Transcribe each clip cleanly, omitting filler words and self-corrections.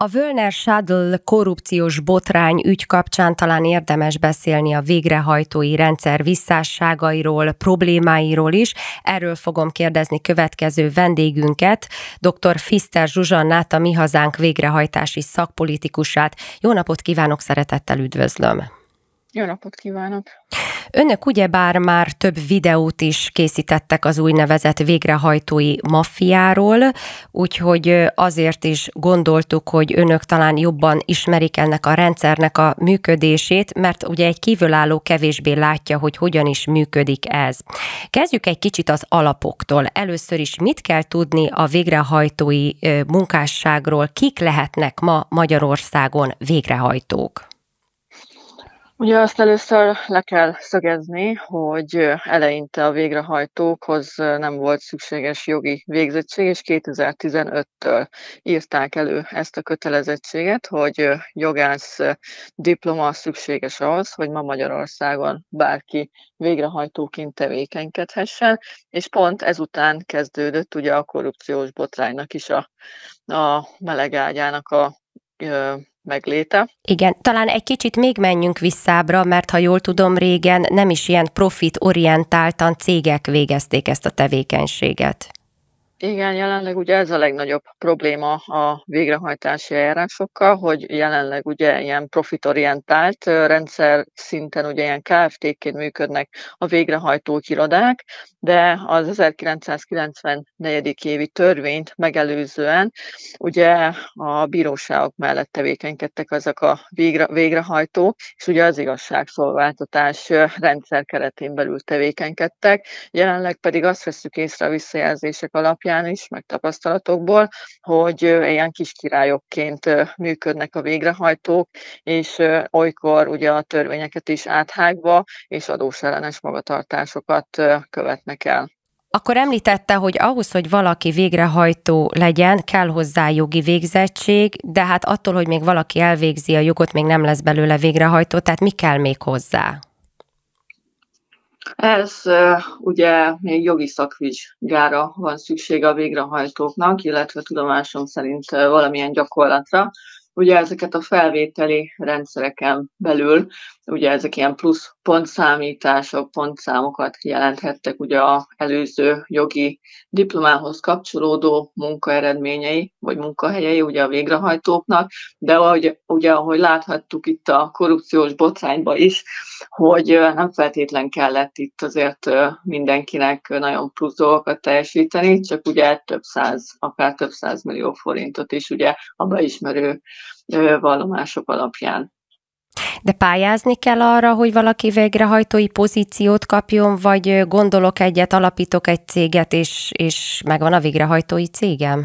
A Völner Schadl korrupciós botrány ügy kapcsán talán érdemes beszélni a végrehajtói rendszer visszásságairól, problémáiról is. Erről fogom kérdezni következő vendégünket, dr. Pfister Zsuzsannát, a Mi Hazánk végrehajtási szakpolitikusát. Jó napot kívánok, szeretettel üdvözlöm! Jó napot kívánok! Önök ugyebár már több videót is készítettek az úgynevezett végrehajtói maffiáról, úgyhogy azért is gondoltuk, hogy önök talán jobban ismerik ennek a rendszernek a működését, mert ugye egy kívülálló kevésbé látja, hogy hogyan is működik ez. Kezdjük egy kicsit az alapoktól. Először is mit kell tudni a végrehajtói munkásságról, kik lehetnek ma Magyarországon végrehajtók? Ugye azt először le kell szögezni, hogy eleinte a végrehajtókhoz nem volt szükséges jogi végzettség, és 2015-től írták elő ezt a kötelezettséget, hogy jogász diploma szükséges ahhoz, hogy ma Magyarországon bárki végrehajtóként tevékenykedhessen, és pont ezután kezdődött ugye a korrupciós botránynak is a melegágyának a megléte. Igen, talán egy kicsit még menjünk visszábra, mert ha jól tudom, régen nem is ilyen profitorientáltan cégek végezték ezt a tevékenységet. Igen, jelenleg ugye ez a legnagyobb probléma a végrehajtási eljárásokkal, hogy jelenleg ugye ilyen profitorientált rendszer szinten ugye ilyen Kft-ként működnek a végrehajtók irodák, de az 1994. évi törvényt megelőzően ugye a bíróságok mellett tevékenykedtek ezek a végrehajtók, és ugye az igazságszolgáltatás rendszer keretén belül tevékenykedtek. Jelenleg pedig azt vesszük észre a visszajelzések alapján is, meg tapasztalatokból, hogy ilyen kis királyokként működnek a végrehajtók, és olykor ugye a törvényeket is áthágva, és adósellenes magatartásokat követnek el. Akkor említette, hogy ahhoz, hogy valaki végrehajtó legyen, kell hozzá jogi végzettség, de hát attól, hogy még valaki elvégzi a jogot, még nem lesz belőle végrehajtó, tehát mi kell még hozzá? Ez ugye még jogi szakvizsgára van szüksége a végrehajtóknak, illetve tudomásom szerint valamilyen gyakorlatra. Ugye ezeket a felvételi rendszereken belül, ugye ezek ilyen plusz pontszámítások, pontszámokat jelenthettek ugye az előző jogi diplomához kapcsolódó munkaeredményei, vagy munkahelyei ugye a végrehajtóknak, de ahogy láthattuk itt a korrupciós botrányban is, hogy nem feltétlen kellett itt azért mindenkinek nagyon plusz dolgokat teljesíteni, csak ugye akár több százmillió forintot is ugye a beismerő vallomások alapján. De pályázni kell arra, hogy valaki végrehajtói pozíciót kapjon, vagy gondolok egyet, alapítok egy céget, és megvan a végrehajtói cégem?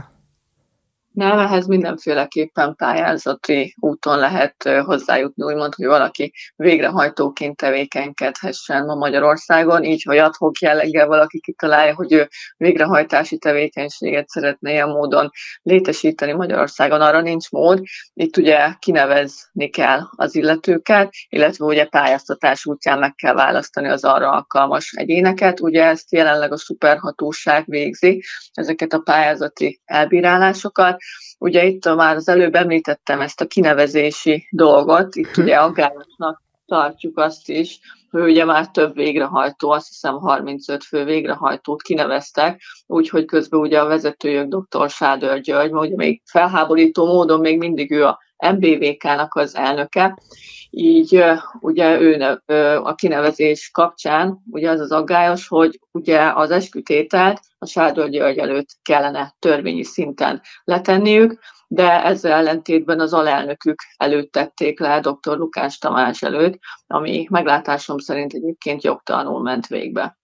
Nem, ehhez mindenféleképpen pályázati úton lehet hozzájutni, úgymond, hogy valaki végrehajtóként tevékenykedhessen ma Magyarországon, így, hogy ad hoc jelleggel valaki kitalálja, hogy ő végrehajtási tevékenységet szeretne ilyen módon létesíteni Magyarországon, arra nincs mód. Itt ugye kinevezni kell az illetőket, illetve ugye pályáztatás útján meg kell választani az arra alkalmas egyéneket. Ugye ezt jelenleg a szuperhatóság végzi, ezeket a pályázati elbírálásokat. Ugye itt már az előbb említettem ezt a kinevezési dolgot, itt ugye aggályosnak tartjuk azt is, hogy ugye már több végrehajtó, azt hiszem 35 fő végrehajtót kineveztek, úgyhogy közben ugye a vezetőjük dr. Sádor György, ugye még felháborító módon még mindig ő a MBVK-nak az elnöke, így ugye ő a kinevezés kapcsán ugye az aggályos, hogy ugye az eskütételt a Sádor György előtt kellene törvényi szinten letenniük, de ezzel ellentétben az alelnökük előtt tették le, dr. Lukács Tamás előtt, ami meglátásom szerint egyébként jogtalanul ment végbe.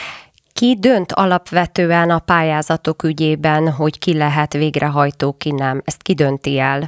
Ki dönt alapvetően a pályázatok ügyében, hogy ki lehet végrehajtó, ki nem? Ezt ki dönti el?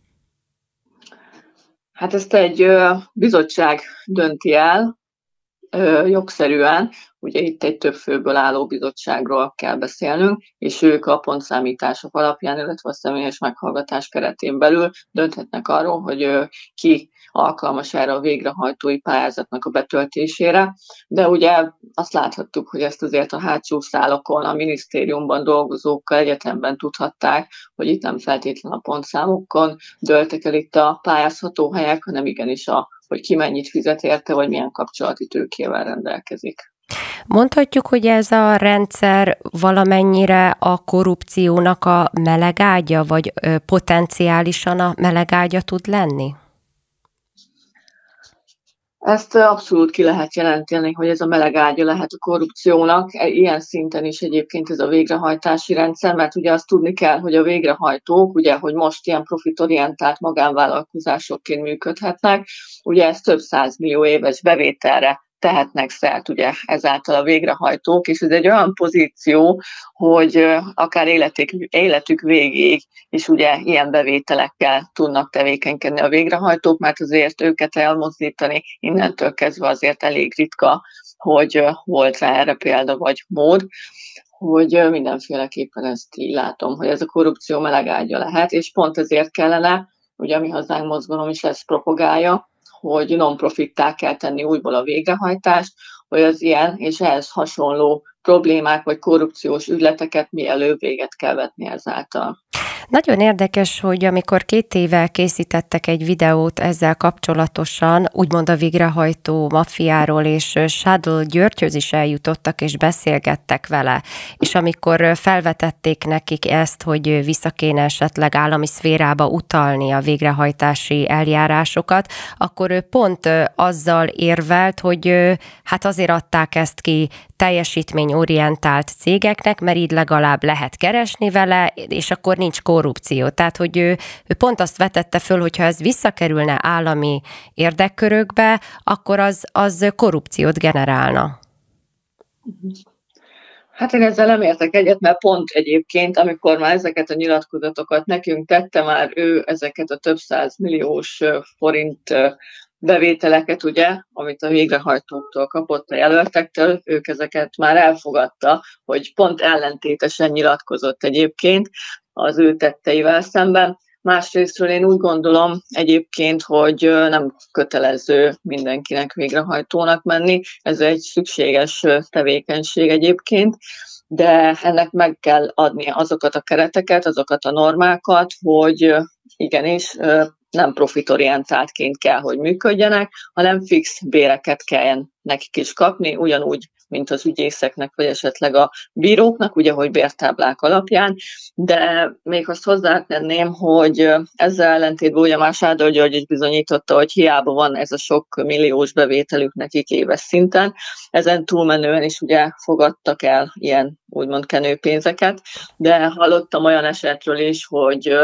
Hát ezt egy bizottság dönti el, jogszerűen, ugye itt egy több főből álló bizottságról kell beszélnünk, és ők a pontszámítások alapján, illetve a személyes meghallgatás keretén belül dönthetnek arról, hogy ki alkalmas erre a végrehajtói pályázatnak a betöltésére, de ugye azt láthattuk, hogy ezt azért a hátsó szálakon, a minisztériumban dolgozókkal egyetemben tudhatták, hogy itt nem feltétlenül a pontszámokon dőltek el itt a pályázható helyek, hanem igenis hogy ki mennyit fizet érte, vagy milyen kapcsolati tőkével rendelkezik. Mondhatjuk, hogy ez a rendszer valamennyire a korrupciónak a melegágya, vagy potenciálisan a melegágya tud lenni? Ezt abszolút ki lehet jelenteni, hogy ez a melegágya lehet a korrupciónak, ilyen szinten is egyébként ez a végrehajtási rendszer, mert ugye azt tudni kell, hogy a végrehajtók, ugye, hogy most ilyen profitorientált magánvállalkozásokként működhetnek, ugye ez több 100 millió éves bevételre tehetnek szert ugye ezáltal a végrehajtók, és ez egy olyan pozíció, hogy akár életük végéig is ugye ilyen bevételekkel tudnak tevékenykedni a végrehajtók, mert azért őket elmozdítani innentől kezdve azért elég ritka, hogy volt rá erre példa vagy mód, hogy mindenféleképpen ezt így látom, hogy ez a korrupció melegágya lehet, és pont ezért kellene, ugye a Mi Hazánk mozgalom is ezt propagálja, hogy non-profittá kell tenni újból a végrehajtást, hogy az ilyen és ehhez hasonló problémák vagy korrupciós ügyleteket mielőbb véget kell vetni ezáltal. Nagyon érdekes, hogy amikor 2 éve készítettek egy videót ezzel kapcsolatosan, úgymond a végrehajtó maffiáról, és Sádl Györgyhöz is eljutottak, és beszélgettek vele. És amikor felvetették nekik ezt, hogy vissza kéne esetleg állami szférába utalni a végrehajtási eljárásokat, akkor ő pont azzal érvelt, hogy hát azért adták ezt ki teljesítményorientált cégeknek, mert így legalább lehet keresni vele, és akkor nincs korrupció. Tehát, hogy ő pont azt vetette föl, hogyha ez visszakerülne állami érdekkörökbe, akkor az korrupciót generálna. Hát én ezzel nem értek egyet, mert pont egyébként, amikor már ezeket a nyilatkozatokat nekünk tette, már ő ezeket a több 100 milliós forint bevételeket, ugye, amit a végrehajtóktól kapott a jelöltektől, ők ezeket már elfogadta, hogy pont ellentétesen nyilatkozott egyébként az ő tetteivel szemben. Másrésztről én úgy gondolom egyébként, hogy nem kötelező mindenkinek végrehajtónak menni, ez egy szükséges tevékenység egyébként, de ennek meg kell adni azokat a kereteket, azokat a normákat, hogy igenis nem profitorientáltként kell, hogy működjenek, hanem fix béreket kelljen nekik is kapni, ugyanúgy, mint az ügyészeknek, vagy esetleg a bíróknak, ugye, hogy bértáblák alapján, de még azt hozzátenném, hogy ezzel ellentétben ugye már Sádl György is bizonyította, hogy hiába van ez a sok milliós bevételük nekik éves szinten, ezen túlmenően is ugye fogadtak el ilyen úgymond kenőpénzeket, de hallottam olyan esetről is, hogy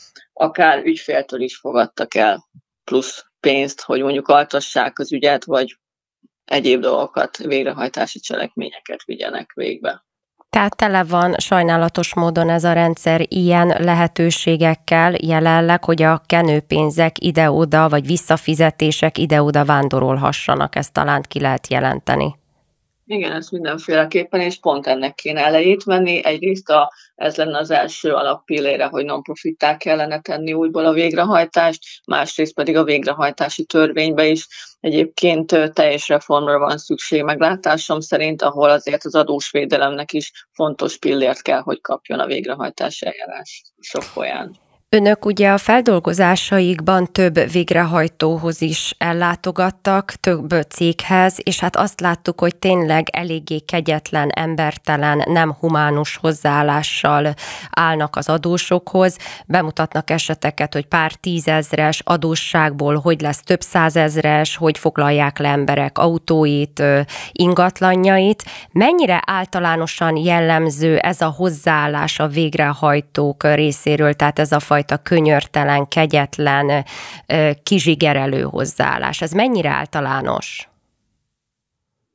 akár ügyféltől is fogadtak el plusz pénzt, hogy mondjuk altassák az ügyet, vagy egyéb dolgokat, végrehajtási cselekményeket vigyenek végbe. Tehát tele van sajnálatos módon ez a rendszer ilyen lehetőségekkel jelenleg, hogy a kenőpénzek ide-oda, vagy visszafizetések ide-oda vándorolhassanak, ezt talán ki lehet jelenteni. Igen, ez mindenféleképpen, és pont ennek kéne elejét venni. Egyrészt ez lenne az első alappillére, hogy non-profittá kellene tenni újból a végrehajtást, másrészt pedig a végrehajtási törvénybe is egyébként teljes reformra van szükség meglátásom szerint, ahol azért az adósvédelemnek is fontos pillért kell, hogy kapjon a végrehajtási eljárás sok folyán. Önök ugye a feldolgozásaikban több végrehajtóhoz is ellátogattak, több céghez, és hát azt láttuk, hogy tényleg eléggé kegyetlen, embertelen, nem humánus hozzáállással állnak az adósokhoz. Bemutatnak eseteket, hogy pár tízezres adósságból hogy lesz több százezres, hogy foglalják le emberek autóit, ingatlanjait. Mennyire általánosan jellemző ez a hozzáállás a végrehajtók részéről, tehát ez a fajta könyörtelen, kegyetlen, kizsigerelő hozzáállás. Ez mennyire általános?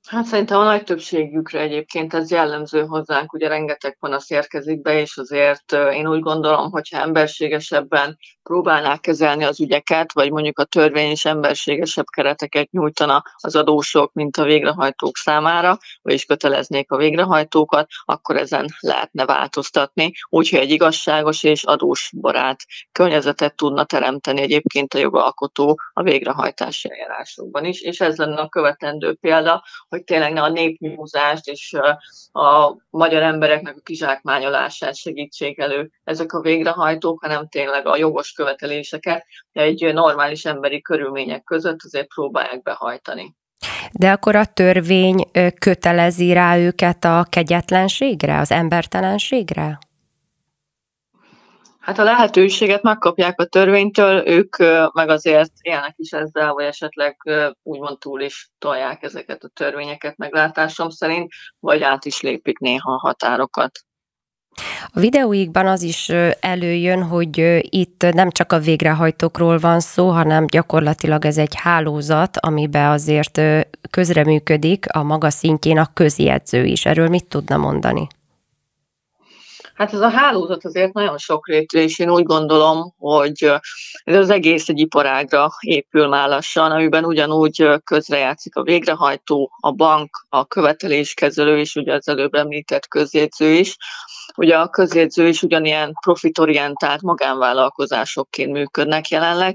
Hát szerintem a nagy többségükre egyébként ez jellemző hozzánk, ugye rengeteg panasz érkezik be, és azért én úgy gondolom, hogyha emberségesebben próbálnák kezelni az ügyeket, vagy mondjuk a törvény is emberségesebb kereteket nyújtana az adósok, mint a végrehajtók számára, vagyis köteleznék a végrehajtókat, akkor ezen lehetne változtatni, úgyhogy egy igazságos és adósbarát környezetet tudna teremteni egyébként a jogalkotó a végrehajtási eljárásokban is, és ez lenne a követendő példa, hogy tényleg ne a népnyúzást és a magyar embereknek a kizsákmányolását segítsék elő ezek a végrehajtók, hanem tényleg a jogos követeléseket egy normális emberi körülmények között azért próbálják behajtani. De akkor a törvény kötelezi rá őket a kegyetlenségre, az embertelenségre? Hát a lehetőséget megkapják a törvénytől, ők meg azért élnek is ezzel, vagy esetleg úgymond túl is tolják ezeket a törvényeket meglátásom szerint, vagy át is lépik néha a határokat. A videóikban az is előjön, hogy itt nem csak a végrehajtókról van szó, hanem gyakorlatilag ez egy hálózat, amiben azért közreműködik a maga szintjén a közjegyző is. Erről mit tudna mondani? Hát ez a hálózat azért nagyon sokrétű, és én úgy gondolom, hogy ez az egész egy iparágra épül már lassan, amiben ugyanúgy közrejátszik a végrehajtó, a bank, a követeléskezelő, és ugye az előbb említett közjegyző is. Ugye a közjegyző is ugyanilyen profitorientált magánvállalkozásokként működnek jelenleg.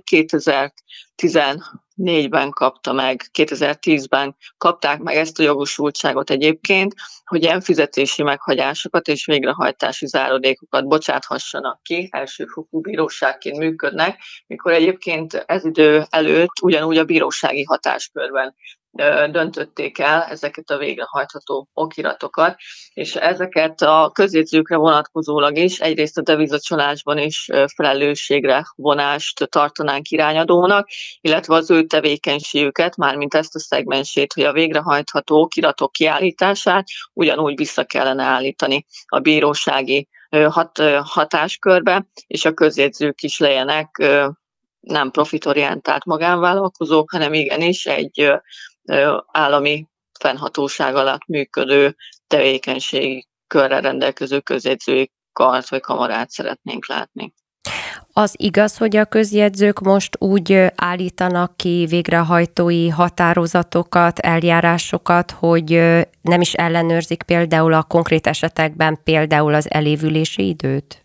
2014-ben kapta meg, 2010-ben kapták meg ezt a jogosultságot egyébként, hogy ilyen fizetési meghagyásokat és végrehajtási záradékokat bocsáthassanak ki, elsőfokú bíróságként működnek, mikor egyébként ez idő előtt ugyanúgy a bírósági hatáskörben döntötték el ezeket a végrehajtható okiratokat, és ezeket a közjegyzőkre vonatkozólag is egyrészt a devizacsalásban is felelősségre vonást tartanánk irányadónak, illetve az ő tevékenységüket, mármint ezt a szegmensét, hogy a végrehajtható okiratok kiállítását ugyanúgy vissza kellene állítani a bírósági hatáskörbe, és a közjegyzők is legyenek nem profitorientált magánvállalkozók, hanem igenis egy állami fennhatóság alatt működő tevékenységi körrel rendelkező közjegyzői kart vagy kamarát szeretnénk látni. Az igaz, hogy a közjegyzők most úgy állítanak ki végrehajtói határozatokat, eljárásokat, hogy nem is ellenőrzik például a konkrét esetekben például az elévülési időt?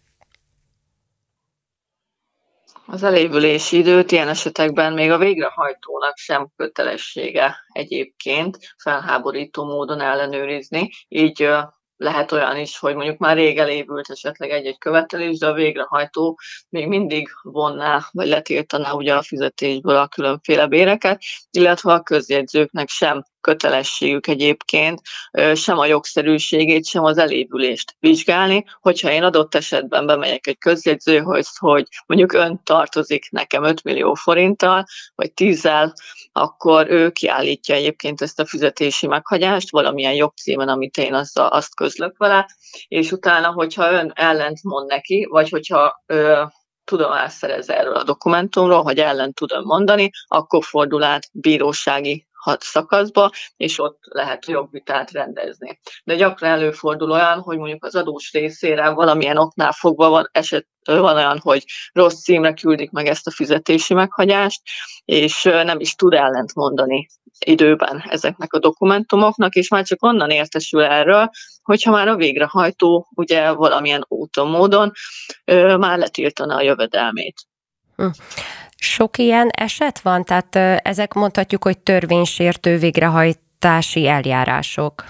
Az elévülési időt ilyen esetekben még a végrehajtónak sem kötelessége egyébként felháborító módon ellenőrizni, így lehet olyan is, hogy mondjuk már rég elévült esetleg egy-egy követelés, de a végrehajtó még mindig vonná, vagy letiltaná ugye a fizetésből a különféle béreket, illetve a közjegyzőknek sem kötelességük egyébként sem a jogszerűségét, sem az elévülést vizsgálni. Hogyha én adott esetben bemegyek egy közjegyzőhöz, hogy mondjuk ön tartozik nekem 5 millió forinttal, vagy 10-zel, akkor ő kiállítja egyébként ezt a fizetési meghagyást valamilyen jogcímen, amit én azt közlök vele, és utána, hogyha ön ellent mond neki, vagy hogyha tudomást szerez erről a dokumentumról, hogy ellen tudom mondani, akkor fordul át bírósági szakaszba, és ott lehet jogvitát rendezni. De gyakran előfordul olyan, hogy mondjuk az adós részére valamilyen oknál fogva van olyan, hogy rossz címre küldik meg ezt a fizetési meghagyást, és nem is tud ellent mondani időben ezeknek a dokumentumoknak, és már csak onnan értesül erről, hogyha már a végrehajtó ugye valamilyen úton, módon már letiltana a jövedelmét. Sok ilyen eset van? Tehát ezek mondhatjuk, hogy törvénysértő végrehajtási eljárások.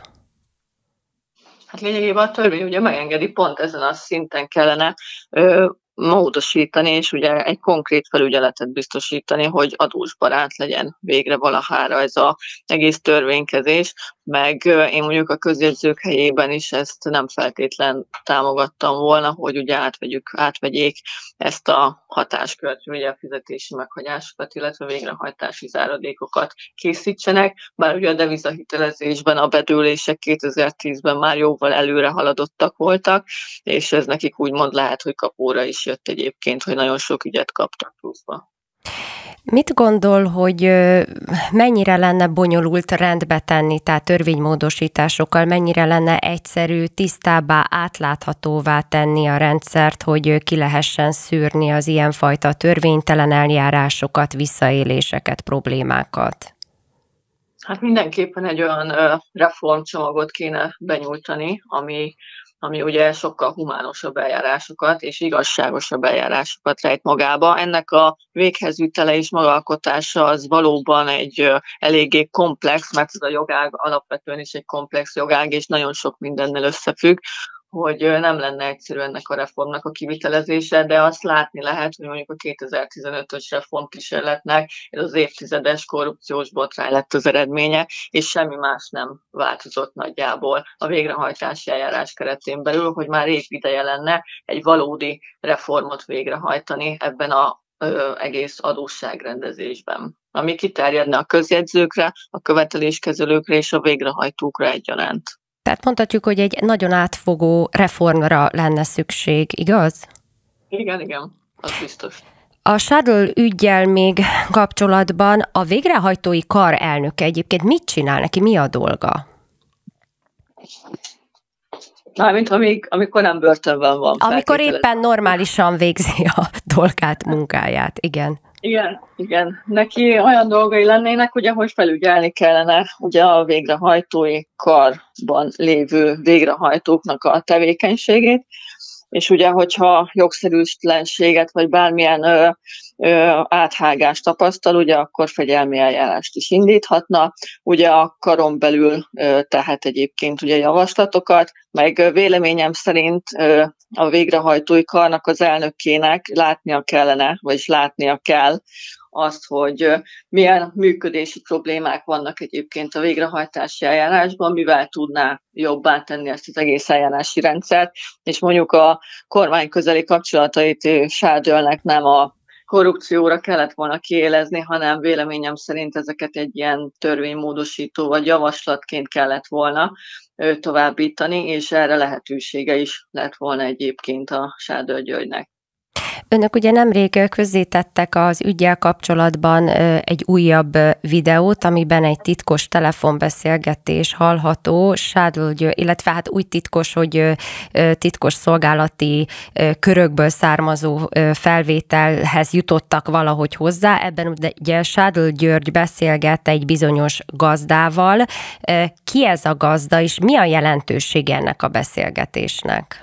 Hát lényegében a törvény ugye megengedi, pont ezen a szinten kellene módosítani, és ugye egy konkrét felügyeletet biztosítani, hogy adósbarát legyen végre valahára ez az egész törvénykezés, meg én mondjuk a közjegyzők helyében is ezt nem feltétlen támogattam volna, hogy ugye átvegyék ezt a hatáskört, ugye a fizetési meghagyásokat, illetve végrehajtási záradékokat készítsenek, bár ugye a devizahitelezésben a bedőlések 2010-ben már jóval előre haladottak voltak, és ez nekik úgymond lehet, hogy kapóra is jött egyébként, hogy nagyon sok ügyet kaptak pluszba. Mit gondol, hogy mennyire lenne bonyolult rendbe tenni, tehát törvénymódosításokkal, mennyire lenne egyszerű, tisztábbá, átláthatóvá tenni a rendszert, hogy ki lehessen szűrni az ilyenfajta törvénytelen eljárásokat, visszaéléseket, problémákat? Hát mindenképpen egy olyan reformcsomagot kéne benyújtani, ami ugye sokkal humánosabb eljárásokat és igazságosabb eljárásokat rejt magába. Ennek a véghezvitele és magalkotása az valóban egy eléggé komplex, mert ez a jogág alapvetően is egy komplex jogág, és nagyon sok mindennel összefügg, hogy nem lenne egyszerű ennek a reformnak a kivitelezése, de azt látni lehet, hogy mondjuk a 2015-ös reformkísérletnek ez az évtizedes korrupciós botrány lett az eredménye, és semmi más nem változott nagyjából a végrehajtási eljárás keretén belül, hogy már rég ideje lenne egy valódi reformot végrehajtani ebben az egész adósságrendezésben, ami kiterjedne a közjegyzőkre, a követeléskezelőkre és a végrehajtókra egyaránt. Tehát mondhatjuk, hogy egy nagyon átfogó reformra lenne szükség, igaz? Igen, az biztos. A Shadl üggyel még kapcsolatban a végrehajtói kar elnöke egyébként mit csinál neki, mi a dolga? Mármint amikor nem börtönben van. Amikor éppen normálisan végzi a dolgát, munkáját, igen. Igen. Neki olyan dolgai lennének, ugye, hogy felügyelni kellene ugye a végrehajtói karban lévő végrehajtóknak a tevékenységét, és ugye, hogyha jogszerűtlenséget vagy bármilyen áthágást tapasztal, ugye, akkor fegyelmi eljárást is indíthatna, ugye a karon belül tehet egyébként ugye javaslatokat, meg véleményem szerint a végrehajtói karnak az elnökének látnia kellene, vagyis látnia kell azt, hogy milyen működési problémák vannak egyébként a végrehajtási eljárásban, mivel tudná jobbá tenni ezt az egész eljárási rendszert, és mondjuk a kormány közeli kapcsolatait Shadlnek nem a korrupcióra kellett volna kiélezni, hanem véleményem szerint ezeket egy ilyen törvénymódosító vagy javaslatként kellett volna továbbítani, és erre lehetősége is lett volna egyébként a Shadl Györgynek. Önök ugye nemrég közzétettek az üggyel kapcsolatban egy újabb videót, amiben egy titkos telefonbeszélgetés hallható, Shadl György, illetve hát úgy titkos, hogy titkos szolgálati körökből származó felvételhez jutottak valahogy hozzá. Ebben ugye Shadl György beszélget egy bizonyos gazdával. Ki ez a gazda, és mi a jelentősége ennek a beszélgetésnek?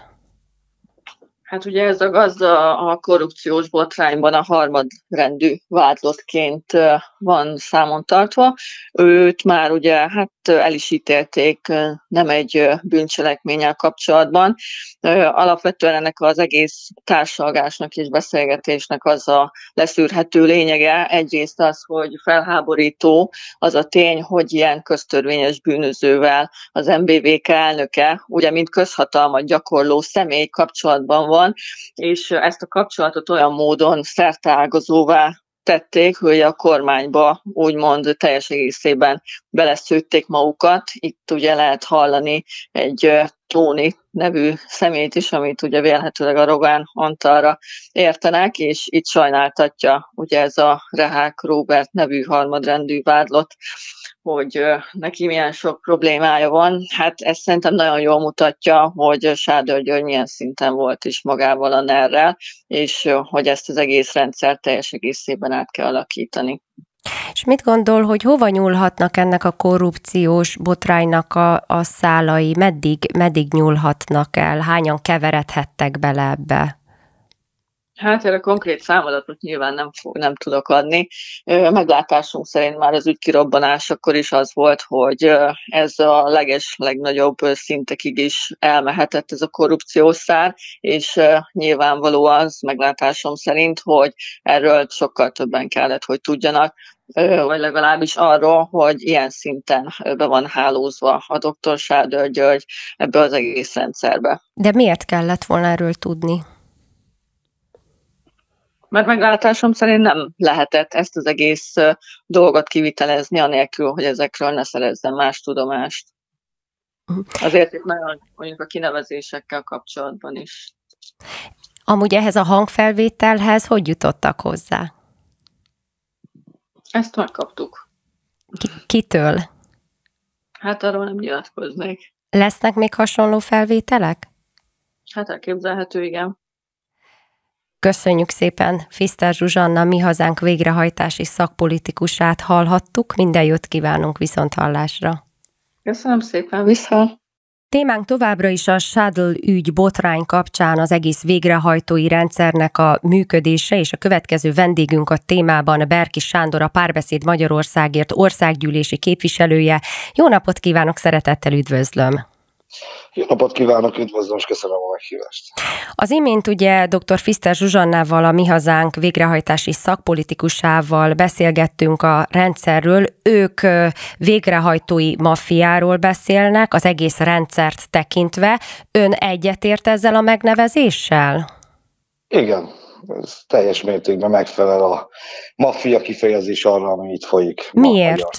Hát ugye ez a gazda a korrupciós botrányban a harmadrendű vádlottként van számon tartva. Őt már ugye el is ítélték nem egy bűncselekménnyel kapcsolatban. Alapvetően ennek az egész társalgásnak és beszélgetésnek az a leszűrhető lényege. Egyrészt az, hogy felháborító az a tény, hogy ilyen köztörvényes bűnözővel az MBVK elnöke, ugye mint közhatalmat gyakorló személy kapcsolatban van, és ezt a kapcsolatot olyan módon szerteágazóvá tették, hogy a kormányba úgymond teljes egészében beleszőtték magukat. Itt ugye lehet hallani egy Tóni nevű személyt is, amit ugye vélhetőleg a Rogán Antalra értenek, és itt sajnáltatja ugye ez a Rehák Róbert nevű harmadrendű vádlott, hogy neki milyen sok problémája van. Hát ez szerintem nagyon jól mutatja, hogy Shadl György milyen szinten volt is magával a NER-rel, és hogy ezt az egész rendszert teljes egészében át kell alakítani. És mit gondol, hogy hova nyúlhatnak ennek a korrupciós botránynak a szálai, meddig nyúlhatnak el, hányan keveredhettek bele ebbe? Hát erre konkrét számadatot nyilván nem tudok adni. Meglátásunk szerint már az ügy kirobbanásakor is az volt, hogy ez a legnagyobb szintekig is elmehetett ez a korrupciós szár, és nyilvánvaló az meglátásom szerint, hogy erről sokkal többen kellett, hogy tudjanak, vagy legalábbis arról, hogy ilyen szinten be van hálózva a dr. Shadl György ebbe az egész rendszerbe. De miért kellett volna erről tudni? Mert meglátásom szerint nem lehetett ezt az egész dolgot kivitelezni, anélkül, hogy ezekről ne szerezzen más tudomást. Azért itt nagyon mondjuk a kinevezésekkel kapcsolatban is. Amúgy ehhez a hangfelvételhez hogy jutottak hozzá? Ezt megkaptuk. Kitől? Hát arról nem nyilatkoznék. Lesznek még hasonló felvételek? Hát elképzelhető, igen. Köszönjük szépen, Pfister Zsuzsanna, Mi Hazánk végrehajtási szakpolitikusát hallhattuk. Minden jót kívánunk, viszonthallásra. Köszönöm szépen, vissza! Témánk továbbra is a Shuttle ügy botrány kapcsán az egész végrehajtói rendszernek a működése, és a következő vendégünk a témában Berki Sándor, a Párbeszéd Magyarországért országgyűlési képviselője. Jó napot kívánok, szeretettel üdvözlöm! Jó napot kívánok, üdvözlöm, és köszönöm a meghívást. Az imént ugye dr. Pfister Zsuzsannával, a Mi Hazánk végrehajtási szakpolitikusával beszélgettünk a rendszerről. Ők végrehajtói maffiáról beszélnek, az egész rendszert tekintve. Ön egyetért ezzel a megnevezéssel? Igen, ez teljes mértékben megfelel a maffia kifejezés arra, ami itt folyik. Miért?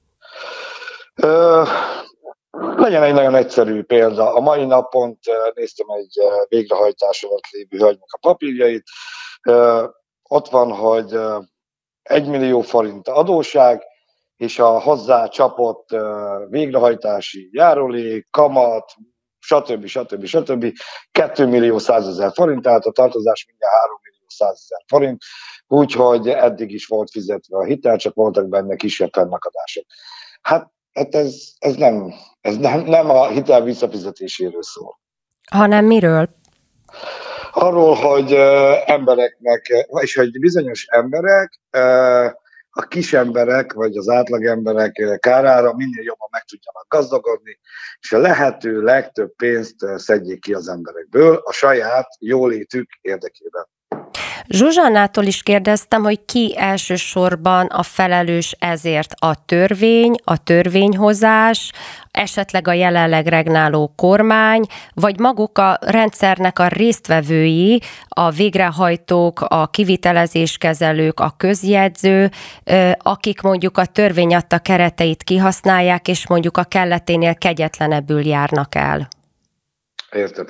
Legyen egy nagyon egyszerű példa. A mai napon néztem egy végrehajtás alatt lévő hölgynek a papírjait. Ott van, hogy 1 millió forint adósság, és a hozzá csapott végrehajtási járulék, kamat, stb. 2 millió 100 000 forint, tehát a tartozás mindjárt 3 millió 100 000 forint, úgyhogy eddig is volt fizetve a hitel, csak voltak benne kisebb fennakadások. Hát ez nem a hitel visszafizetéséről szól. Hanem miről? Arról, hogy embereknek, és hogy bizonyos emberek, a kis emberek, vagy az átlag emberek kárára minél jobban meg tudjanak gazdagodni, és a lehető legtöbb pénzt szedjék ki az emberekből a saját jólétük érdekében. Zsuzsannától is kérdeztem, hogy ki elsősorban a felelős ezért, a törvény, a törvényhozás, esetleg a jelenleg regnáló kormány, vagy maguk a rendszernek a résztvevői, a végrehajtók, a kivitelezéskezelők, a közjegyző, akik mondjuk a törvény adta kereteit kihasználják, és mondjuk a kelleténél kegyetlenebbül járnak el. Értem.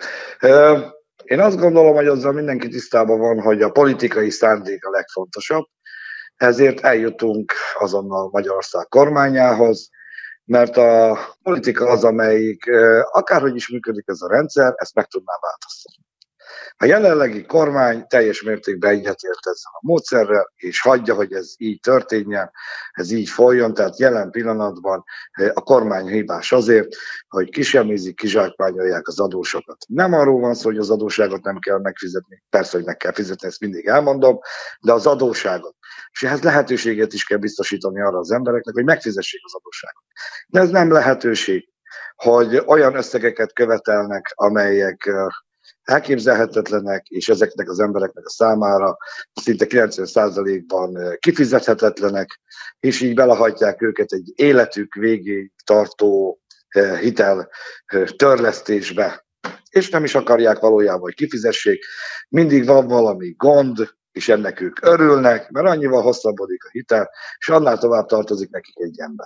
Én azt gondolom, hogy azzal mindenki tisztában van, hogy a politikai szándék a legfontosabb, ezért eljutunk azonnal Magyarország kormányához, mert a politika az, amelyik akárhogy is működik ez a rendszer, ezt meg tudná változtatni. A jelenlegi kormány teljes mértékben egyetért ezzel a módszerrel, és hagyja, hogy ez így történjen, ez így folyjon, tehát jelen pillanatban a kormány hibás azért, hogy kisemmizik, kizsákmányolják az adósokat. Nem arról van szó, hogy az adósságot nem kell megfizetni, persze, hogy meg kell fizetni, ezt mindig elmondom, de az adósságot. És ehhez lehetőséget is kell biztosítani arra az embereknek, hogy megfizessék az adósságot. De ez nem lehetőség, hogy olyan összegeket követelnek, amelyek elképzelhetetlenek, és ezeknek az embereknek a számára szinte 90%-ban kifizethetetlenek, és így belehajtják őket egy életük végéig tartó hitel törlesztésbe. És nem is akarják valójában, hogy kifizessék. Mindig van valami gond, és ennek ők örülnek, mert annyival hosszabbodik a hitel, és annál tovább tartozik nekik egy ember.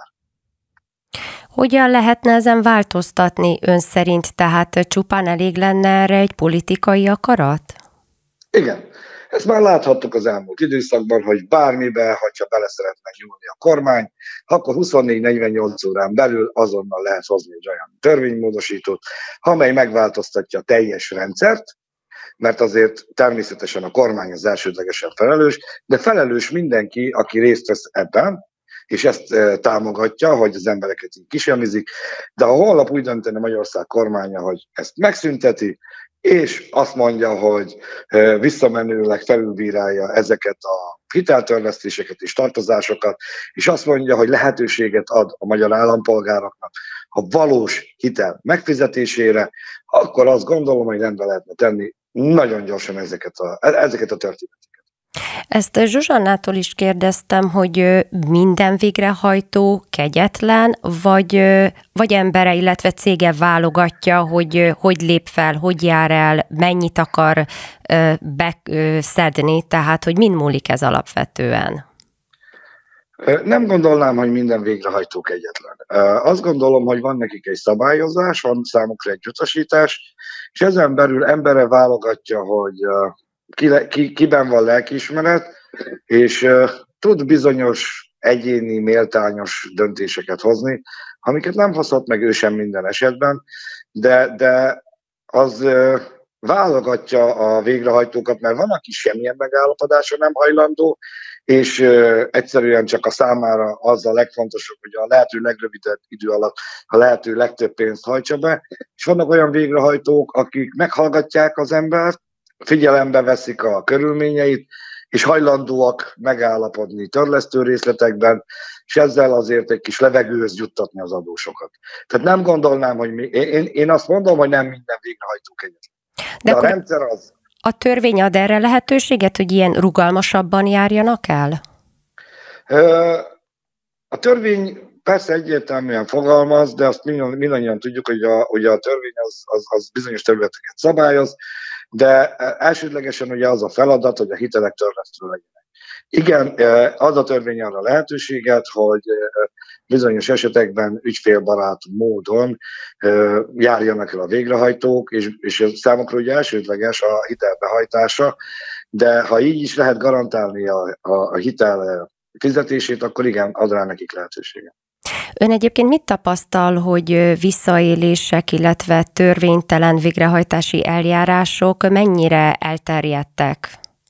Hogyan lehetne ezen változtatni ön szerint? Tehát csupán elég lenne erre egy politikai akarat? Igen. Ezt már láthattuk az elmúlt időszakban, hogy bármibe, hogyha bele szeretne nyúlni a kormány, akkor 24-48 órán belül azonnal lehet hozni egy olyan törvénymódosítót, amely megváltoztatja a teljes rendszert, mert azért természetesen a kormány az elsődlegesen felelős, de felelős mindenki, aki részt vesz ebben, és ezt támogatja, hogy az embereket így kisemmizik, de ha holnap úgy döntene Magyarország kormánya, hogy ezt megszünteti, és azt mondja, hogy visszamenőleg felülbírálja ezeket a hiteltörlesztéseket és tartozásokat, és azt mondja, hogy lehetőséget ad a magyar állampolgároknak a valós hitel megfizetésére, akkor azt gondolom, hogy rendbe lehetne tenni nagyon gyorsan ezeket a történeteket. Ezt Zsuzsannától is kérdeztem, hogy minden végrehajtó kegyetlen, vagy embere, illetve cége válogatja, hogy lép fel, hogy jár el, mennyit akar beszedni, tehát hogy mind múlik ez alapvetően? Nem gondolnám, hogy minden végrehajtó kegyetlen. Azt gondolom, hogy van nekik egy szabályozás, van számukra egy utasítás, és ezen belül embere válogatja, hogy kiben van lelkiismeret, és tud bizonyos egyéni, méltányos döntéseket hozni, amiket nem hozhat meg ő sem minden esetben, de az válogatja a végrehajtókat, mert van, aki semmilyen megállapodásra nem hajlandó, és egyszerűen csak a számára az a legfontosabb, hogy a lehető legrövidebb idő alatt a lehető legtöbb pénzt hajtsa be, és vannak olyan végrehajtók, akik meghallgatják az embert, figyelembe veszik a körülményeit, és hajlandóak megállapodni törlesztő részletekben, és ezzel azért egy kis levegőhöz juttatni az adósokat. Tehát nem gondolnám, hogy én azt mondom, hogy nem minden végrehajtó kegyetlen. De a rendszer az. A törvény ad erre lehetőséget, hogy ilyen rugalmasabban járjanak el? A törvény persze egyértelműen fogalmaz, de azt mindannyian tudjuk, hogy a törvény az bizonyos területeket szabályoz, de elsődlegesen ugye az a feladat, hogy a hitelek törlesztő legyenek. Igen, az a törvény arra lehetőséget, hogy bizonyos esetekben ügyfélbarát módon járjanak el a végrehajtók, és számukra ugye elsődleges a hitelbehajtása, de ha így is lehet garantálni a hitel fizetését, akkor igen, ad rá nekik lehetőséget. Ön egyébként mit tapasztal, hogy visszaélések, illetve törvénytelen végrehajtási eljárások mennyire elterjedtek?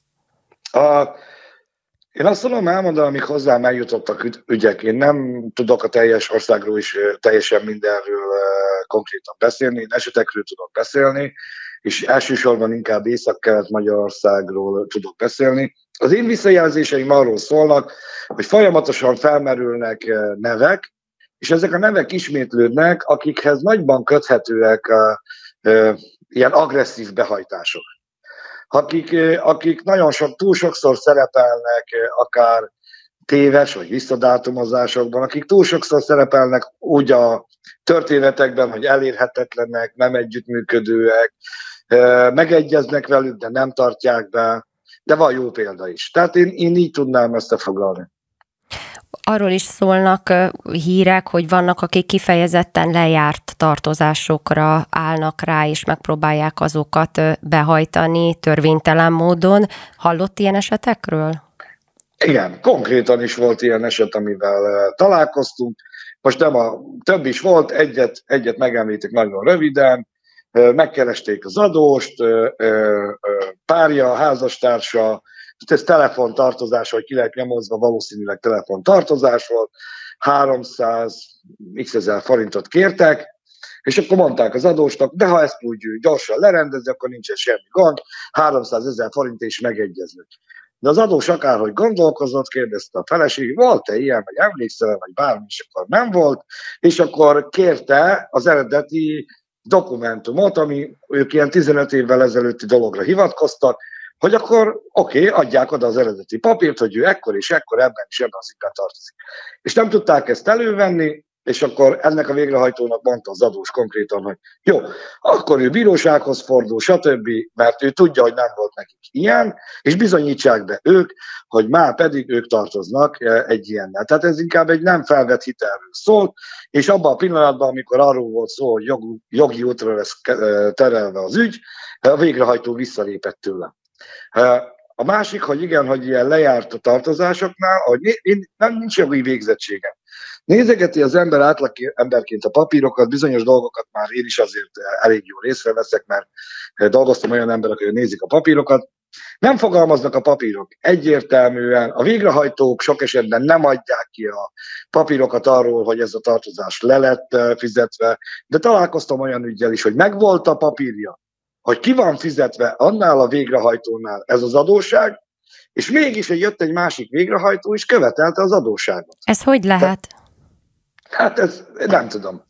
Én azt tudom elmondani, amik hozzám eljutottak ügyek. Én nem tudok a teljes országról is teljesen mindenről konkrétan beszélni, én esetekről tudok beszélni, és elsősorban inkább Észak-Kelet-Magyarországról tudok beszélni. Az én visszajelzéseim arról szólnak, hogy folyamatosan felmerülnek nevek, és ezek a nevek ismétlődnek, akikhez nagyban köthetőek ilyen agresszív behajtások. Akik túl sokszor szerepelnek akár téves vagy visszadátumozásokban, akik túl sokszor szerepelnek úgy a történetekben, hogy elérhetetlenek, nem együttműködőek, megegyeznek velük, de nem tartják be, de van jó példa is. Tehát én így tudnám összefoglalni. Arról is szólnak hírek, hogy vannak, akik kifejezetten lejárt tartozásokra állnak rá, és megpróbálják azokat behajtani törvénytelen módon. Hallott ilyen esetekről? Igen, konkrétan is volt ilyen eset, amivel találkoztunk. Most több is volt, egyet megemlítik nagyon röviden. Megkeresték az adóst, párja, házastársa, ez telefontartozás, hogy ki lehet nyomozva, valószínűleg telefontartozás volt, 300 ezer forintot kértek, és akkor mondták az adósnak, de ha ezt úgy gyorsan lerendezi, akkor nincsen semmi gond, 300 000 forint is megegyeznek. De az adós akárhogy gondolkozott, kérdezte a feleség, volt-e ilyen, vagy emlékszel, vagy bármi, és akkor nem volt, és akkor kérte az eredeti dokumentumot, ami ők ilyen 15 évvel ezelőtti dologra hivatkoztak, hogy akkor oké, adják oda az eredeti papírt, hogy ő ekkor és ekkor ebben és ebben az ügyben tartozik. És nem tudták ezt elővenni, és akkor ennek a végrehajtónak mondta az adós konkrétan, hogy jó, akkor ő bírósághoz fordul, stb., mert ő tudja, hogy nem volt nekik ilyen, és bizonyítsák be ők, hogy már pedig ők tartoznak egy ilyennel. Tehát ez inkább egy nem felvett hitelről szólt, és abban a pillanatban, amikor arról volt szó, hogy jogi útra lesz terelve az ügy, a végrehajtó visszalépett tőle. A másik, hogy igen, hogy ilyen lejárt a tartozásoknál, hogy nincs jogi végzettségem. Nézegeti az ember átlag emberként a papírokat, bizonyos dolgokat már én is azért elég jól észreveszek, mert dolgoztam olyan emberek, hogy nézik a papírokat. Nem fogalmaznak a papírok egyértelműen, a végrehajtók sok esetben nem adják ki a papírokat arról, hogy ez a tartozás le lett fizetve, de találkoztam olyan üggyel is, hogy megvolt a papírja, hogy ki van fizetve annál a végrehajtónál ez az adósság, és mégis jött egy másik végrehajtó, és követelte az adósságot. Ez hogy lehet? Hát ez nem tudom.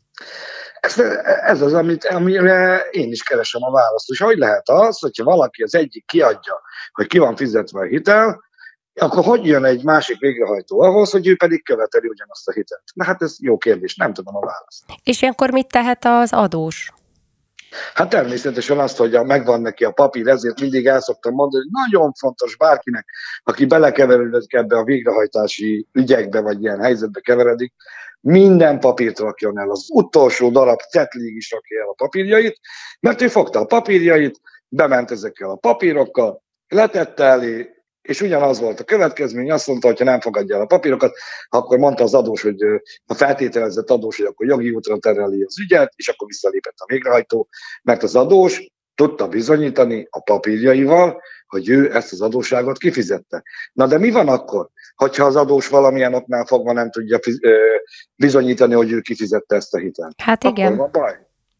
Ez az, amire én is keresem a választ. És hogy lehet az, hogyha valaki az egyik kiadja, hogy ki van fizetve a hitel, akkor hogy jön egy másik végrehajtó ahhoz, hogy ő pedig követeli ugyanazt a hitelt? Na hát ez jó kérdés, nem tudom a választ. És ilyenkor mit tehet az adós? Hát természetesen azt, hogy megvan neki a papír, ezért mindig el szoktam mondani, hogy nagyon fontos bárkinek, aki belekeveredik ebbe a végrehajtási ügyekbe, vagy ilyen helyzetbe keveredik, minden papírt rakjon el, az utolsó darab cetlig is rakja el a papírjait, mert ő fogta a papírjait, bement ezekkel a papírokkal, letette elé, és ugyanaz volt a következmény, azt mondta, hogy ha nem fogadja el a papírokat, akkor mondta az adós, hogy a feltételezett adós, hogy akkor jogi útra tereli az ügyet, és akkor visszalépett a végrehajtó, mert az adós tudta bizonyítani a papírjaival, hogy ő ezt az adósságot kifizette. Na de mi van akkor, hogyha az adós valamilyen oknál fogva nem tudja bizonyítani, hogy ő kifizette ezt a hitelt? Hát igen. Akkor van baj.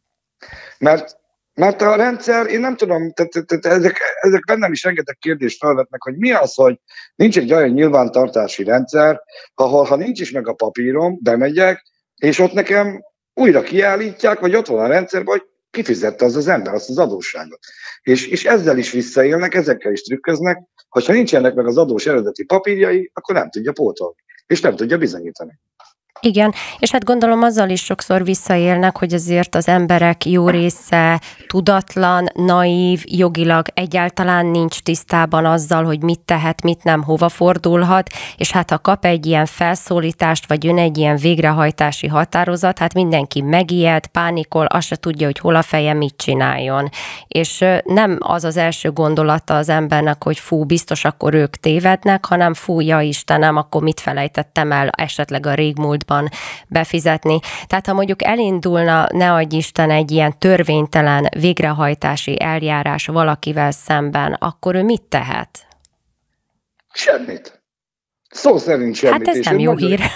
Mert a rendszer, én nem tudom, ezek bennem is rengeteg kérdést felvetnek, hogy mi az, hogy nincs egy olyan nyilvántartási rendszer, ahol ha nincs is meg a papírom, bemegyek, és ott nekem újra kiállítják, vagy ott van a rendszerben, hogy kifizette az ember azt az adósságot. És ezzel is visszaélnek, ezekkel is trükköznek, hogyha nincsenek meg az adós eredeti papírjai, akkor nem tudja pótolni, és nem tudja bizonyítani. Igen, és hát gondolom azzal is sokszor visszaélnek, hogy azért az emberek jó része tudatlan, naív, jogilag egyáltalán nincs tisztában azzal, hogy mit tehet, mit nem, hova fordulhat, és hát ha kap egy ilyen felszólítást, vagy jön egy ilyen végrehajtási határozat, hát mindenki megijed, pánikol, azt se tudja, hogy hol a feje, mit csináljon. És nem az az első gondolata az embernek, hogy fú, biztos akkor ők tévednek, hanem fú, ja Istenem, akkor mit felejtettem el esetleg a régmúltban befizetni. Tehát ha mondjuk elindulna, ne adj Isten, egy ilyen törvénytelen végrehajtási eljárás valakivel szemben, akkor ő mit tehet? Semmit. Szó szerint semmit. Hát ez nem jó hír.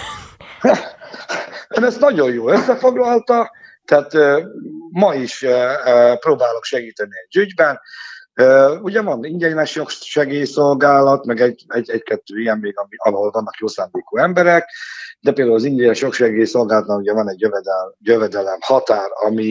Ön ezt nagyon jó összefoglalta, tehát ma is próbálok segíteni egy ügyben. Ugye van ingyenes jogsegélyszolgálat, meg egy-kettő ilyen még, ahol vannak jó szándékú emberek, de például az ingyenes jogsegélyszolgálatnál ugye van egy jövedelem határ,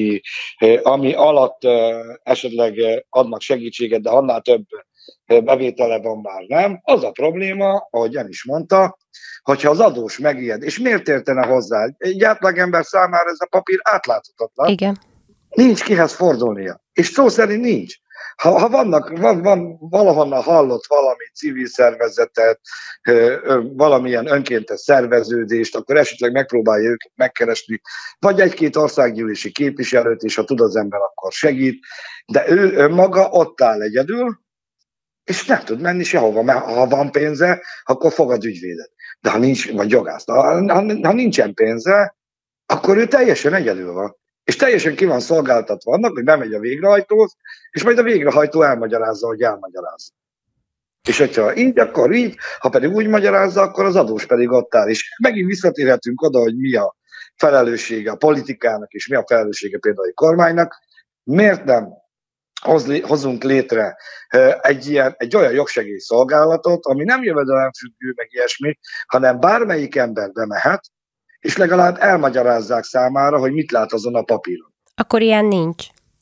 ami alatt esetleg adnak segítséget, de annál több bevétele van már nem. Az a probléma, ahogy ön is mondta, hogyha az adós megijed, és miért értene hozzá? Egy átlagember számára ez a papír átláthatatlan. Igen. Nincs kihez fordulnia. És szó szerint nincs. Ha van valahonnan hallott valami civil szervezetet, valamilyen önkéntes szerveződést, akkor esetleg megpróbálja őket megkeresni, vagy egy-két országgyűlési képviselőt, és ha tud az ember, akkor segít, de ő maga ott áll egyedül, és nem tud menni sehova, mert ha van pénze, akkor fogad ügyvédet. De ha nincs, vagy jogászt, ha nincsen pénze, akkor ő teljesen egyedül van. És teljesen ki van szolgáltatva annak, hogy bemegy a végrehajtóhoz, és majd a végrehajtó elmagyarázza, hogy elmagyarázza. És hogyha így, akkor így, ha pedig úgy magyarázza, akkor az adós pedig ott áll. És megint visszatérhetünk oda, hogy mi a felelőssége a politikának, és mi a felelőssége például a kormánynak. Miért nem hozunk létre egy olyan jogsegélyszolgálatot, ami nem jövedelemfüggő, meg ilyesmi, hanem bármelyik ember bemehet, és legalább elmagyarázzák számára, hogy mit lát azon a papíron. Akkor ilyen nincs?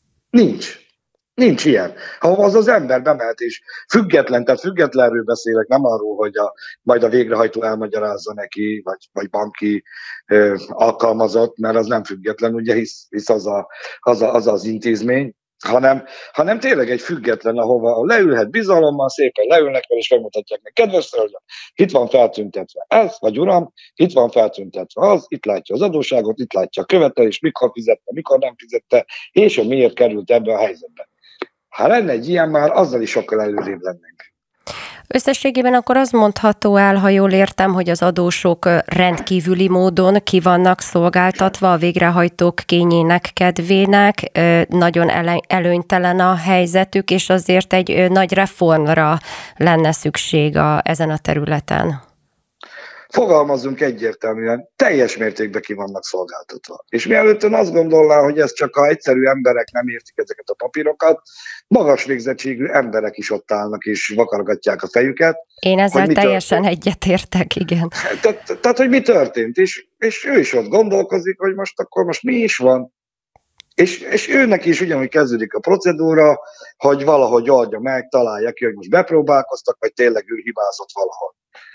Nincs ilyen. Ha az ember bemehet, és tehát függetlenről beszélek, nem arról, hogy majd a végrehajtó elmagyarázza neki, vagy banki alkalmazott, mert az nem független, ugye, hisz az intézmény, hanem tényleg egy független, ahova leülhet bizalommal, szépen leülnek vele, és megmutatják meg. Kedves hölgyem, itt van feltüntetve ez, vagy uram, itt van feltüntetve az, itt látja az adósságot, itt látja a követelést, mikor fizette, mikor nem fizette, és hogy miért került ebbe a helyzetbe. Ha lenne egy ilyen, már azzal is sokkal előrébb lennénk. Összességében akkor az mondható el, ha jól értem, hogy az adósok rendkívüli módon ki vannak szolgáltatva a végrehajtók kényének, kedvének, nagyon előnytelen a helyzetük, és azért egy nagy reformra lenne szükség ezen a területen. Fogalmazzunk egyértelműen, teljes mértékben ki vannak szolgáltatva. És mielőtt ön azt gondolná, hogy ez csak a egyszerű emberek nem értik ezeket a papírokat, magas végzettségű emberek is ott állnak és vakargatják a fejüket. Én ezzel teljesen egyetértek, igen. Tehát, hogy mi történt, és ő is ott gondolkozik, hogy most mi is van. És őnek is ugyanúgy kezdődik a procedúra, hogy valahogy oldja meg, találja ki, hogy most bepróbálkoztak, vagy tényleg ő hibázott valahol.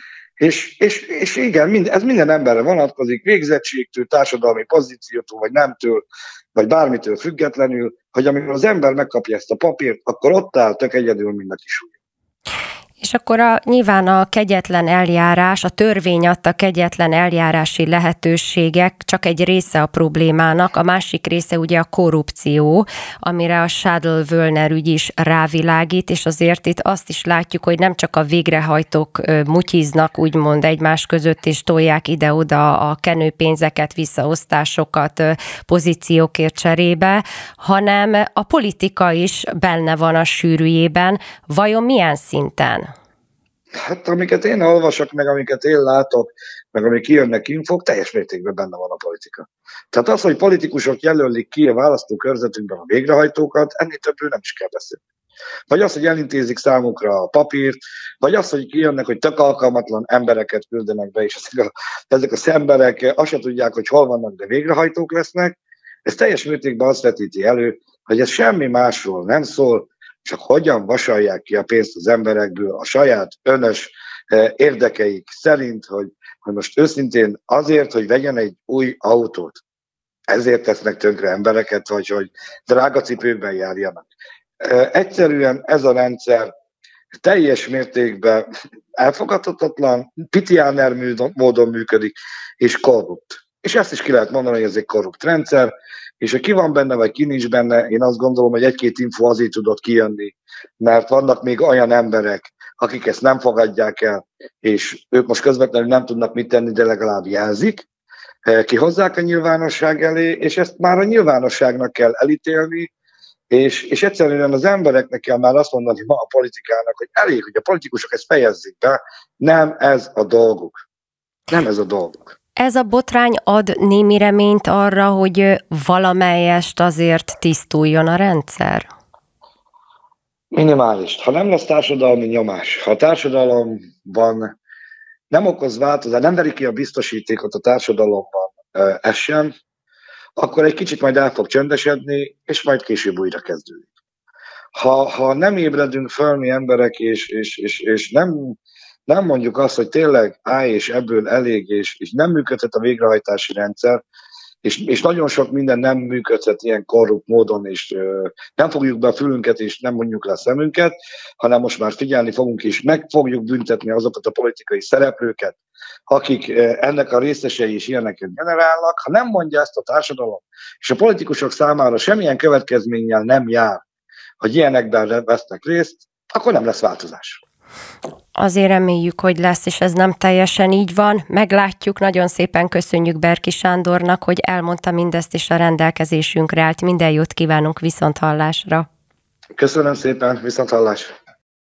És igen, ez minden emberre vonatkozik, végzettségtől, társadalmi pozíciótól, vagy nemtől, vagy bármitől függetlenül, hogy amikor az ember megkapja ezt a papírt, akkor ott áll tök egyedül mind a kisúly. És És akkor nyilván a kegyetlen eljárás, a törvény adta kegyetlen eljárási lehetőségek csak egy része a problémának, a másik része ugye a korrupció, amire a Schadl-Wöllner ügy is rávilágít, és azért itt azt is látjuk, hogy nem csak a végrehajtók mutyiznak úgymond egymás között, és tolják ide-oda a kenőpénzeket, visszaosztásokat pozíciókért cserébe, hanem a politika is benne van a sűrűjében. Vajon milyen szinten? Hát amiket én olvasok, meg amiket én látok, meg amik kijönnek infók, teljes mértékben benne van a politika. Tehát az, hogy politikusok jelölik ki a választókörzetünkben a végrehajtókat, ennél többről nem is kell beszélni. Vagy az, hogy elintézik számukra a papírt, vagy az, hogy kijönnek, hogy tök alkalmatlan embereket küldenek be, és ezek az emberek azt se tudják, hogy hol vannak, de végrehajtók lesznek. Ez teljes mértékben azt vetíti elő, hogy ez semmi másról nem szól, csak hogyan vasalják ki a pénzt az emberekből a saját önös érdekeik szerint, hogy most őszintén azért, hogy vegyen egy új autót, ezért tesznek tönkre embereket, vagy hogy drága cipőkben járjanak. Egyszerűen ez a rendszer teljes mértékben elfogadhatatlan, pitiáner módon működik, és korrupt. És ezt is ki lehet mondani, hogy ez egy korrupt rendszer, és ha ki van benne, vagy ki nincs benne, én azt gondolom, hogy egy-két info azért tudott kijönni, mert vannak még olyan emberek, akik ezt nem fogadják el, és ők most közvetlenül nem tudnak mit tenni, de legalább jelzik, kihozzák a nyilvánosság elé, és ezt már a nyilvánosságnak kell elítélni, és egyszerűen az embereknek kell már azt mondani ma a politikának, hogy elég, hogy a politikusok ezt fejezzék be, nem ez a dolguk. Nem ez a dolguk. Ez a botrány ad némi reményt arra, hogy valamelyest azért tisztuljon a rendszer? Minimális. Ha nem lesz társadalmi nyomás, ha a társadalomban nem okoz változást, nem veri ki a biztosítékot a társadalomban ez sem, akkor egy kicsit majd el fog csöndesedni, és majd később újra kezdődik. Ha nem ébredünk föl mi emberek, és nem mondjuk azt, hogy tényleg állj, és ebből elég, és nem működhet a végrehajtási rendszer, és nagyon sok minden nem működhet ilyen korrupt módon, és nem fogjuk be a fülünket, és nem mondjuk le a szemünket, hanem most már figyelni fogunk, és meg fogjuk büntetni azokat a politikai szereplőket, akik ennek a részesei is ilyeneket generálnak. Ha nem mondja ezt a társadalom, és a politikusok számára semmilyen következménnyel nem jár, hogy ilyenekben vesznek részt, akkor nem lesz változás. Azért reméljük, hogy lesz, és ez nem teljesen így van. Meglátjuk, nagyon szépen köszönjük Berki Sándornak, hogy elmondta mindezt, és a rendelkezésünkre állt. Minden jót kívánunk, viszonthallásra. Köszönöm szépen, viszonthallás.